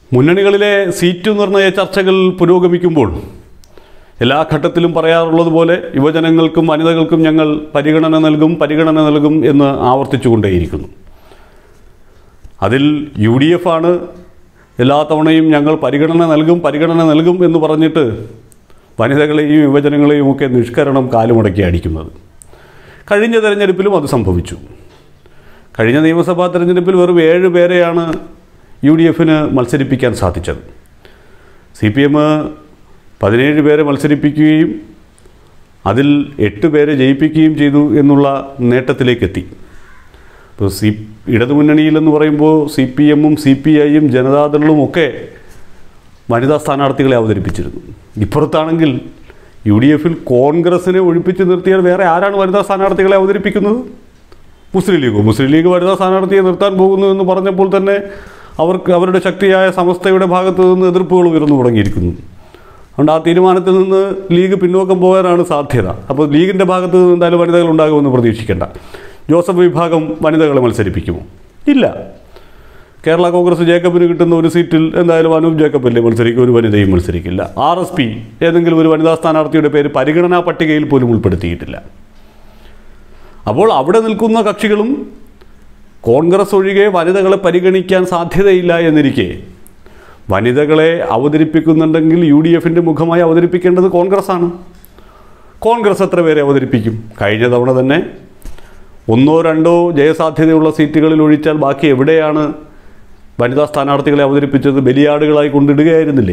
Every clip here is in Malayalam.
മുന്നണികളിലെ സീറ്റ് നിർണയ ചർച്ചകൾ പുരോഗമിക്കുമ്പോൾ എല്ലാ ഘട്ടത്തിലും പറയാറുള്ളതുപോലെ യുവജനങ്ങൾക്കും വനിതകൾക്കും ഞങ്ങൾ പരിഗണന നൽകും എന്ന് ആവർത്തിച്ചുകൊണ്ടേയിരിക്കുന്നു. അതിൽ UDF ആണ് എല്ലാ തവണയും ഞങ്ങൾ പരിഗണന നൽകും എന്ന് പറഞ്ഞിട്ട് വനിതകളെയും യുവജനങ്ങളെയും ഒക്കെ നിഷ്കരണം കാലുമടക്കി അടിക്കുന്നത്. കഴിഞ്ഞ തെരഞ്ഞെടുപ്പിലും അത് സംഭവിച്ചു. കഴിഞ്ഞ നിയമസഭാ തെരഞ്ഞെടുപ്പിൽ വെറും 7 പേരെയാണ് UDFന് മത്സരിപ്പിക്കാൻ സാധിച്ചത്. CPM 17 പേരെ മത്സരിപ്പിക്കുകയും അതിൽ 8 പേരെ ജയിപ്പിക്കുകയും ചെയ്തു എന്നുള്ള നേട്ടത്തിലേക്കെത്തി. ഇപ്പോൾ ഇടതുമുന്നണിയിലെന്ന് പറയുമ്പോൾ CPMഉം CPIയും ജനതാദളും ഒക്കെ വനിതാ സ്ഥാനാർത്ഥികളെ അവതരിപ്പിച്ചിരുന്നു. ഇപ്പുറത്താണെങ്കിൽ UDFൽ കോൺഗ്രസിനെ ഒഴിപ്പിച്ച് നിർത്തിയാൽ വേറെ ആരാണ് വനിതാ സ്ഥാനാർത്ഥികളെ അവതരിപ്പിക്കുന്നത്? മുസ്ലിം ലീഗ് വനിതാ സ്ഥാനാർത്ഥിയെ നിർത്താൻ പോകുന്നു എന്ന് പറഞ്ഞപ്പോൾ തന്നെ അവരുടെ ശക്തിയായ സമസ്തയുടെ ഭാഗത്തു നിന്ന് എതിർപ്പുകൾ ഉയർന്നു തുടങ്ങിയിരിക്കുന്നു. അതുകൊണ്ട് ആ തീരുമാനത്തിൽ നിന്ന് ലീഗ് പിന്നോക്കം പോകാനാണ് സാധ്യത. അപ്പോൾ ലീഗിൻ്റെ ഭാഗത്ത് നിന്ന് എന്തായാലും വനിതകൾ ഉണ്ടാകുമെന്ന് പ്രതീക്ഷിക്കേണ്ട. ജോസഫ് വിഭാഗം വനിതകളെ മത്സരിപ്പിക്കുമോ? ഇല്ല. കേരള കോൺഗ്രസ് ജേക്കബിന് കിട്ടുന്ന ഒരു സീറ്റിൽ എന്തായാലും അനൂപ് ജേക്കബല്ലേ മത്സരിക്കും, ഒരു വനിതയും മത്സരിക്കില്ല. RSP ഏതെങ്കിലും ഒരു വനിതാ സ്ഥാനാർത്ഥിയുടെ പേര് പരിഗണനാ പട്ടികയിൽ പോലും ഉൾപ്പെടുത്തിയിട്ടില്ല. അപ്പോൾ അവിടെ നിൽക്കുന്ന കക്ഷികളും കോൺഗ്രസ് ഒഴികെ വനിതകളെ പരിഗണിക്കാൻ സാധ്യതയില്ല എന്നിരിക്കെ വനിതകളെ അവതരിപ്പിക്കുന്നുണ്ടെങ്കിൽ UDFൻ്റെ മുഖമായി അവതരിപ്പിക്കേണ്ടത് കോൺഗ്രസ്സാണ്. കോൺഗ്രസ് എത്ര പേരെ അവതരിപ്പിക്കും? കഴിഞ്ഞ തവണ തന്നെ 1-2 ജയസാധ്യതയുള്ള സീറ്റുകളിൽ ഒഴിച്ചാൽ ബാക്കി എവിടെയാണ് വനിതാ സ്ഥാനാർത്ഥികളെ അവതരിപ്പിച്ചത്? ബലിയാടുകളായി കൊണ്ടിടുകയായിരുന്നില്ലേ?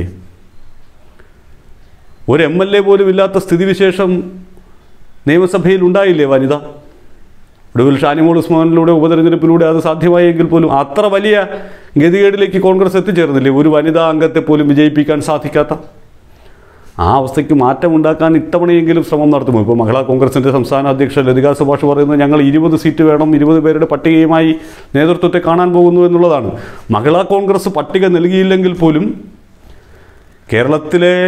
ഒരു MLA പോലും ഇല്ലാത്ത സ്ഥിതിവിശേഷം നിയമസഭയിൽ ഉണ്ടായില്ലേ വനിത? ഒടുവിൽ ഷാനിമോൾ ഉസ്മാനിലൂടെ ഉപതെരഞ്ഞെടുപ്പിലൂടെ അത് സാധ്യമായെങ്കിൽ പോലും അത്ര വലിയ ഗതികേടിലേക്ക് കോൺഗ്രസ് എത്തിച്ചേർന്നില്ലേ? ഒരു വനിതാ അംഗത്തെ പോലും വിജയിപ്പിക്കാൻ സാധിക്കാത്ത ആ അവസ്ഥയ്ക്ക് മാറ്റമുണ്ടാക്കാൻ ഇത്തവണയെങ്കിലും ശ്രമം നടത്തുമോ? ഇപ്പോൾ മഹിളാ കോൺഗ്രസിൻ്റെ സംസ്ഥാന അധ്യക്ഷ ലതിക സുഭാഷ് പറയുന്നത് ഞങ്ങൾ 20 സീറ്റ് വേണം, 20 പേരുടെ പട്ടികയുമായി നേതൃത്വത്തെ കാണാൻ പോകുന്നു എന്നുള്ളതാണ്. മഹിളാ കോൺഗ്രസ് പട്ടിക നൽകിയില്ലെങ്കിൽ പോലും കേരളത്തിലെ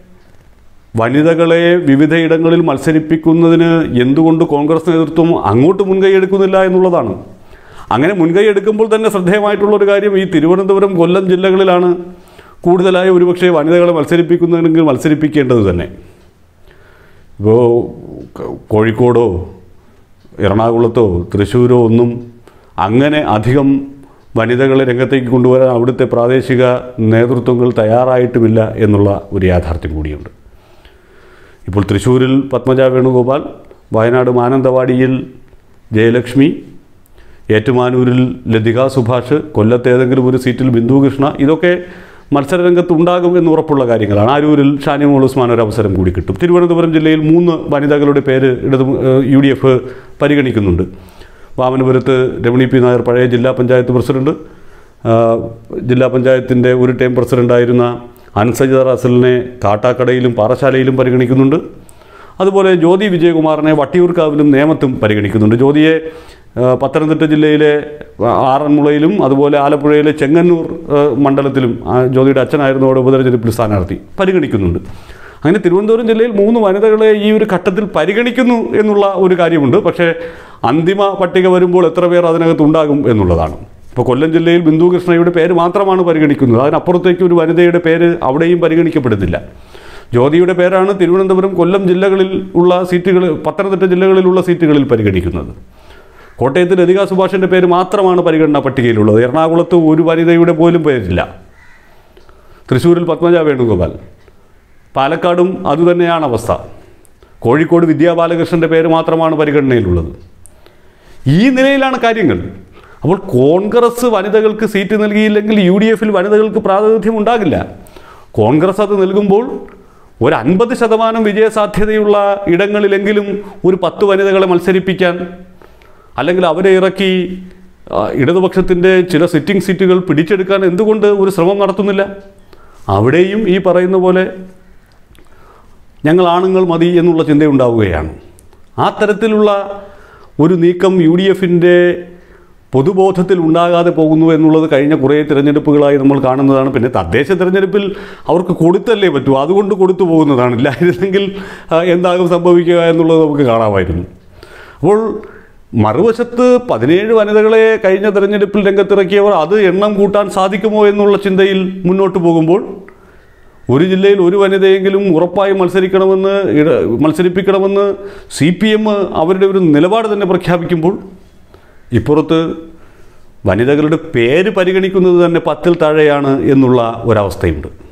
വനിതകളെ വിവിധയിടങ്ങളിൽ മത്സരിപ്പിക്കുന്നതിന് എന്തുകൊണ്ട് കോൺഗ്രസ് നേതൃത്വം അങ്ങോട്ട് മുൻകൈ എടുക്കുന്നില്ല എന്നുള്ളതാണ്. അങ്ങനെ മുൻകൈ എടുക്കുമ്പോൾ തന്നെ ശ്രദ്ധേയമായിട്ടുള്ളൊരു കാര്യം, ഈ തിരുവനന്തപുരം, കൊല്ലം ജില്ലകളിലാണ് കൂടുതലായി ഒരുപക്ഷെ വനിതകളെ മത്സരിപ്പിക്കുന്നതെങ്കിൽ മത്സരിപ്പിക്കേണ്ടത് തന്നെ. ഇപ്പോൾ കോഴിക്കോടോ എറണാകുളത്തോ തൃശ്ശൂരോ ഒന്നും അങ്ങനെ അധികം വനിതകളെ രംഗത്തേക്ക് കൊണ്ടുവരാൻ അവിടുത്തെ പ്രാദേശിക നേതൃത്വങ്ങൾ തയ്യാറായിട്ടുമില്ല എന്നുള്ള ഒരു യാഥാർത്ഥ്യം കൂടിയുണ്ട്. ഇപ്പോൾ തൃശ്ശൂരിൽ പത്മജ വേണുഗോപാൽ, വയനാട് മാനന്തവാടിയിൽ ജയലക്ഷ്മി, ഏറ്റുമാനൂരിൽ ലതിക സുഭാഷ്, കൊല്ലത്ത് ഏതെങ്കിലും ഒരു സീറ്റിൽ ബിന്ദു കൃഷ്ണ, ഇതൊക്കെ മത്സരരംഗത്ത് ഉണ്ടാകും എന്ന് ഉറപ്പുള്ള കാര്യങ്ങളാണ്. ആരൂരിൽ ഷാനിമോൾ ഉസ്മാൻ ഒരു അവസരം കൂടി കിട്ടും. തിരുവനന്തപുരം ജില്ലയിൽ 3 വനിതകളുടെ പേര് UDF പരിഗണിക്കുന്നുണ്ട്. വാമനപുരത്ത് രമണി P. നായർ പഴയ ജില്ലാ പഞ്ചായത്ത് പ്രസിഡന്റ്, ജില്ലാ പഞ്ചായത്തിൻ്റെ ഒരു ടൈം പ്രസിഡൻ്റായിരുന്ന അൻസജിത റസലിനെ കാട്ടാക്കടയിലും പാറശാലയിലും പരിഗണിക്കുന്നുണ്ട്. അതുപോലെ ജ്യോതി വിജയകുമാറിനെ വട്ടിയൂർക്കാവിലും നേമത്തും പരിഗണിക്കുന്നുണ്ട്. ജ്യോതിയെ പത്തനംതിട്ട ജില്ലയിലെ ആറന്മുളയിലും അതുപോലെ ആലപ്പുഴയിലെ ചെങ്ങന്നൂർ മണ്ഡലത്തിലും ജ്യോതിയുടെ അച്ഛനായിരുന്നു അവിടെ ഉപതെരഞ്ഞെടുപ്പിൽ സ്ഥാനാർത്ഥി പരിഗണിക്കുന്നുണ്ട്. അങ്ങനെ തിരുവനന്തപുരം ജില്ലയിൽ 3 വനിതകളെ ഈ ഒരു ഘട്ടത്തിൽ പരിഗണിക്കുന്നു എന്നുള്ള ഒരു കാര്യമുണ്ട്. പക്ഷേ അന്തിമ പട്ടിക വരുമ്പോൾ എത്ര പേർ അതിനകത്ത് ഉണ്ടാകും എന്നുള്ളതാണ്. ഇപ്പോൾ കൊല്ലം ജില്ലയിൽ ബിന്ദു കൃഷ്ണയുടെ പേര് മാത്രമാണ് പരിഗണിക്കുന്നത്. അതിനപ്പുറത്തേക്ക് ഒരു വനിതയുടെ പേര് അവിടെയും പരിഗണിക്കപ്പെടുന്നില്ല. ജ്യോതിയുടെ പേരാണ് തിരുവനന്തപുരം, കൊല്ലം ജില്ലകളിൽ ഉള്ള സീറ്റുകൾ, പത്തനംതിട്ട ജില്ലകളിലുള്ള സീറ്റുകളിൽ പരിഗണിക്കുന്നത്. കോട്ടയത്ത് ലതിക സുഭാഷിൻ്റെ പേര് മാത്രമാണ് പരിഗണനാ പട്ടികയിലുള്ളത്. എറണാകുളത്ത് ഒരു വനിതയുടെ പോലും പേരില്ല. തൃശ്ശൂരിൽ പത്മജ വേണുഗോപാൽ, പാലക്കാടും അതുതന്നെയാണ് അവസ്ഥ. കോഴിക്കോട് വിദ്യാ ബാലകൃഷ്ണൻ്റെ പേര് മാത്രമാണ് പരിഗണനയിലുള്ളത്. ഈ നിലയിലാണ് കാര്യങ്ങൾ. അപ്പോൾ കോൺഗ്രസ് വനിതകൾക്ക് സീറ്റ് നൽകിയില്ലെങ്കിൽ UDFൽ വനിതകൾക്ക് പ്രാതിനിധ്യം ഉണ്ടാകില്ല. കോൺഗ്രസ് അത് നൽകുമ്പോൾ ഒരു 50% വിജയസാധ്യതയുള്ള ഇടങ്ങളിലെങ്കിലും ഒരു 10 വനിതകളെ മത്സരിപ്പിക്കാൻ, അല്ലെങ്കിൽ അവരെ ഇറക്കി ഇടതുപക്ഷത്തിൻ്റെ ചില സിറ്റിംഗ് സീറ്റുകൾ പിടിച്ചെടുക്കാൻ എന്തുകൊണ്ട് ഒരു ശ്രമം നടത്തുന്നില്ല? അവിടെയും ഈ പറയുന്ന പോലെ ഞങ്ങൾ ആണുങ്ങൾ മതി എന്നുള്ള ചിന്തയുണ്ടാവുകയാണ്. ആ തരത്തിലുള്ള ഒരു നീക്കം UDFൻ്റെ പൊതുബോധത്തിൽ ഉണ്ടാകാതെ പോകുന്നു എന്നുള്ളത് കഴിഞ്ഞ കുറേ തിരഞ്ഞെടുപ്പുകളായി നമ്മൾ കാണുന്നതാണ്. പിന്നെ തദ്ദേശ തിരഞ്ഞെടുപ്പിൽ അവർക്ക് കൊടുത്തല്ലേ പറ്റൂ, അതുകൊണ്ട് കൊടുത്തു പോകുന്നതാണ്. ഇല്ലായിരുന്നെങ്കിൽ എന്താകും സംഭവിക്കുക എന്നുള്ളത് നമുക്ക് കാണാമായിരുന്നു. അപ്പോൾ മറുവശത്ത് 17 വനിതകളെ കഴിഞ്ഞ തെരഞ്ഞെടുപ്പിൽ രംഗത്തിറക്കിയവർ അത് എണ്ണം കൂട്ടാൻ സാധിക്കുമോ എന്നുള്ള ചിന്തയിൽ മുന്നോട്ട് പോകുമ്പോൾ ഒരു ജില്ലയിൽ ഒരു വനിതയെങ്കിലും ഉറപ്പായും മത്സരിപ്പിക്കണമെന്ന് CPM അവരുടെ ഒരു നിലപാട് തന്നെ പ്രഖ്യാപിക്കുമ്പോൾ ഇപ്പുറത്ത് വനിതകളുടെ പേര് പരിഗണിക്കുന്നത് തന്നെ 10-ൽ താഴെയാണ് എന്നുള്ള ഒരവസ്ഥയുണ്ട്.